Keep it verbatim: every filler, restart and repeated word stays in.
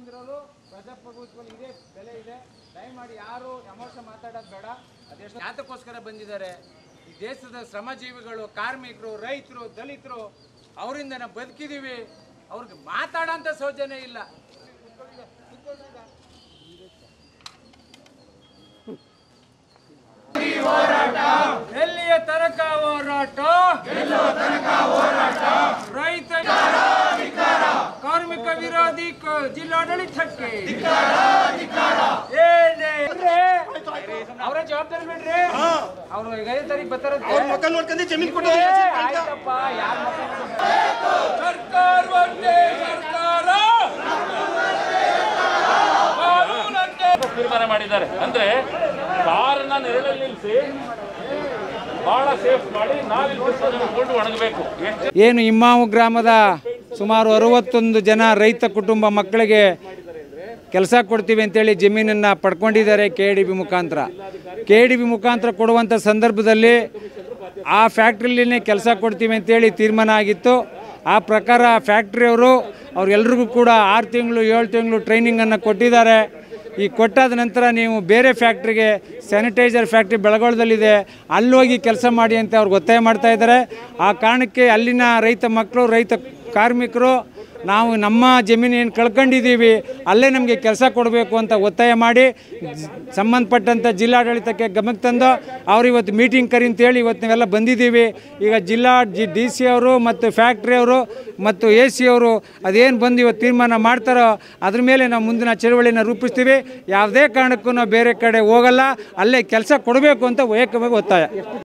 ಬಂದಿರೋರು ಪ್ರಜಾಪ್ರಭುತ್ವದಲ್ಲಿ ಇದೇ ಬೆಲೆ ಇದೆ. ದಯಮಾಡಿ ಯಾರು ಎಮೋಷನ್ ಮಾತಾಡೋದು ಬೇಡ. ಅದೆಷ್ಟು ಯಾತಕ್ಕೋಸ್ಕರ ಬಂದಿದ್ದಾರೆ? ಈ ದೇಶದ ಶ್ರಮಜೀವಿಗಳು, ಕಾರ್ಮಿಕರು, ರೈತರು, ದಲಿತರು, ಅವರಿಂದ ನಾವು ಬದುಕಿದ್ದೀವಿ. ಅವ್ರಿಗೆ ಮಾತಾಡೋಂಥ ಸೌಜನ್ಯ ಇಲ್ಲ. ಎಲ್ಲಿಯ ತನಕ ಹೋರಾಟ? ರೈತ ಕಾರ್ಮಿಕ ವಿರೋಧಿ ಜಿಲ್ಲಾಡಳಿತಕ್ಕೆ ಅವರ ಜವಾಬ್ದಾರಿ ಬಿಡ್ರಿ. ಅವ್ರು ಐದು ತಾರೀಕು ಬರ್ತಾರಂತೆ. ಆಯ್ತಪ್ಪ, ಯಾರು ಸರ್ಕಾರ ತೀರ್ಮಾನ ಮಾಡಿದ್ದಾರೆ. ಅಂದ್ರೆ ಕಾರನ್ನ ನೆರಳಲ್ಲಿ ನಿಲ್ಲಿಸಿ ಬಹಳ ಸೇಫ್ ಮಾಡಿ ನಾವಿಕೊಂಡು ಒಣಗಬೇಕು. ಏನು ಇಮ್ಮಾವು ಗ್ರಾಮದ ಸುಮಾರು ಅರವತ್ತೊಂದು ಜನ ರೈತ ಕುಟುಂಬ ಮಕ್ಕಳಿಗೆ ಕೆಲಸ ಕೊಡ್ತೀವಿ ಅಂತೇಳಿ ಜಮೀನನ್ನು ಪಡ್ಕೊಂಡಿದ್ದಾರೆ ಕೆ ಡಿ ಬಿ ಮುಖಾಂತರ. ಕೆ ಡಿ ಬಿ ಮುಖಾಂತರ ಕೊಡುವಂಥ ಸಂದರ್ಭದಲ್ಲಿ ಆ ಫ್ಯಾಕ್ಟ್ರಿಲಿನೇ ಕೆಲಸ ಕೊಡ್ತೀವಿ ಅಂತೇಳಿ ತೀರ್ಮಾನ ಆಗಿತ್ತು. ಆ ಪ್ರಕಾರ ಫ್ಯಾಕ್ಟ್ರಿಯವರು ಅವ್ರೆಲ್ರಿಗೂ ಕೂಡ ಆರು ತಿಂಗಳು ಏಳು ತಿಂಗಳು ಟ್ರೈನಿಂಗನ್ನು ಕೊಟ್ಟಿದ್ದಾರೆ. ಈ ಕೊಟ್ಟಾದ ನಂತರ ನೀವು ಬೇರೆ ಫ್ಯಾಕ್ಟ್ರಿಗೆ, ಸ್ಯಾನಿಟೈಸರ್ ಫ್ಯಾಕ್ಟ್ರಿ ಬೆಳಗೊಳದಲ್ಲಿದೆ, ಅಲ್ಲೋಗಿ ಕೆಲಸ ಮಾಡಿ ಅಂತ ಅವ್ರಿಗೆ ಒತ್ತಾಯ ಮಾಡ್ತಾ ಇದ್ದಾರೆ. ಆ ಕಾರಣಕ್ಕೆ ಅಲ್ಲಿನ ರೈತ ಮಕ್ಕಳು, ರೈತ ಕಾರ್ಮಿಕರು ನಾವು ನಮ್ಮ ಜಮೀನು ಏನು ಕಳ್ಕೊಂಡಿದ್ದೀವಿ ಅಲ್ಲೇ ನಮಗೆ ಕೆಲಸ ಕೊಡಬೇಕು ಅಂತ ಒತ್ತಾಯ ಮಾಡಿ ಸಂಬಂಧಪಟ್ಟಂಥ ಜಿಲ್ಲಾಡಳಿತಕ್ಕೆ ಗಮನಕ್ಕೆ ತಂದು ಅವ್ರು ಇವತ್ತು ಮೀಟಿಂಗ್ ಕರಿ ಅಂತೇಳಿ ಇವತ್ತು ನಾವೆಲ್ಲ ಬಂದಿದ್ದೀವಿ. ಈಗ ಜಿಲ್ಲಾ ಜಿ ಡಿ ಸಿ ಅವರು ಮತ್ತು ಫ್ಯಾಕ್ಟ್ರಿಯವರು ಮತ್ತು ಎ ಸಿ ಅವರು ಅದೇನು ಬಂದು ಇವತ್ತು ತೀರ್ಮಾನ ಮಾಡ್ತಾರೋ ಅದ್ರ ಮೇಲೆ ನಾವು ಮುಂದಿನ ಚಳವಳಿನ ರೂಪಿಸ್ತೀವಿ. ಯಾವುದೇ ಕಾರಣಕ್ಕೂ ನಾವು ಬೇರೆ ಕಡೆ ಹೋಗಲ್ಲ, ಅಲ್ಲೇ ಕೆಲಸ ಕೊಡಬೇಕು ಅಂತ ವೈಯಕ್ತಿಕವಾಗಿ ಒತ್ತಾಯ.